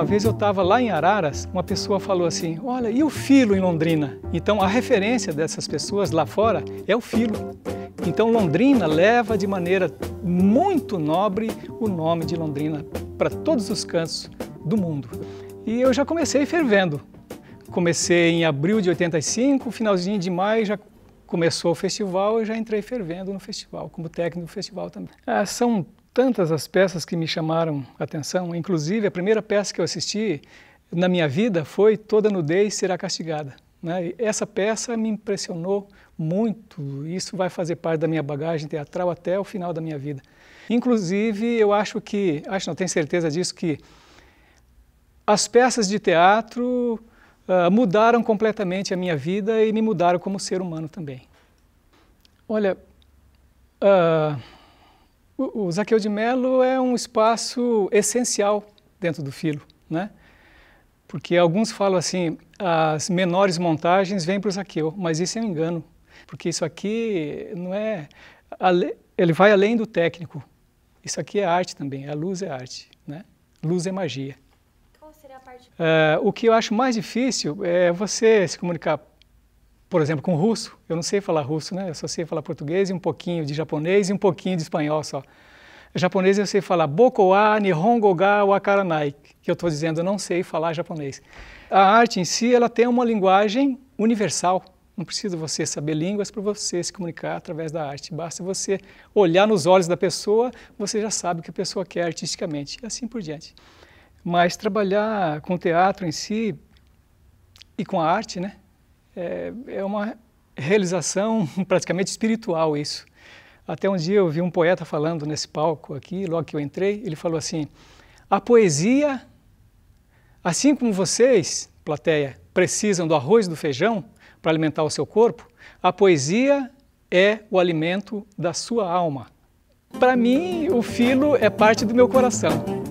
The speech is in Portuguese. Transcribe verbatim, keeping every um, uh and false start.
Uma vez eu estava lá em Araras, uma pessoa falou assim, olha, e o Filo em Londrina? Então a referência dessas pessoas lá fora é o Filo. Então Londrina leva de maneira muito nobre o nome de Londrina para todos os cantos do mundo. E eu já comecei fervendo. Comecei em abril de oitenta e cinco, finalzinho de maio já começou o festival e já entrei fervendo no festival, como técnico do festival também. Ah, são tantas as peças que me chamaram a atenção, inclusive a primeira peça que eu assisti na minha vida foi Toda Nudez Será Castigada. Né? E essa peça me impressionou muito, isso vai fazer parte da minha bagagem teatral até o final da minha vida. Inclusive, eu acho que, acho não tenho certeza disso, que as peças de teatro uh, mudaram completamente a minha vida e me mudaram como ser humano também. Olha, uh, o, o Zaqueu de Mello é um espaço essencial dentro do Filo, né? Porque alguns falam assim, as menores montagens vêm para o Zaqueu, mas isso é um engano, porque isso aqui não é, ele vai além do técnico, isso aqui é arte também, a luz é arte, né? Luz é magia. Qual seria a parte? Uh, o que eu acho mais difícil é você se comunicar, por exemplo, com russo. Eu não sei falar russo, né? Eu só sei falar português e um pouquinho de japonês e um pouquinho de espanhol só. Japonês eu sei falar Boko wa Nihongo ga wakaranai, que eu estou dizendo, eu não sei falar japonês. A arte em si, ela tem uma linguagem universal. Não precisa você saber línguas para você se comunicar através da arte. Basta você olhar nos olhos da pessoa, você já sabe o que a pessoa quer artisticamente, e assim por diante. Mas trabalhar com o teatro em si e com a arte, né, é, é uma realização praticamente espiritual isso. Até um dia eu vi um poeta falando nesse palco aqui, logo que eu entrei, ele falou assim, a poesia, assim como vocês, plateia, precisam do arroz e do feijão para alimentar o seu corpo, a poesia é o alimento da sua alma. Para mim, o Filo é parte do meu coração.